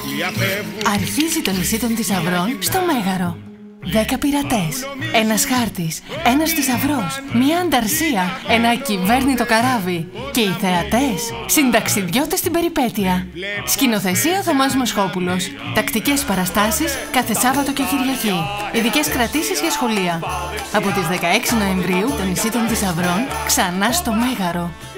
Αρχίζει το νησί των θησαυρών στο Μέγαρο. 10 πειρατές, ένας χάρτης, ένας θησαυρός, μια ανταρσία, ένα ακυβέρνητο καράβι και οι θεατές, συνταξιδιώτες στην περιπέτεια. Σκηνοθεσία Θωμάς Μοσχόπουλος. Τακτικές παραστάσεις κάθε Σάββατο και Κυριακή. Ειδικές κρατήσεις για σχολεία. Από τις 16 Νοεμβρίου το νησί των θησαυρών ξανά στο Μέγαρο.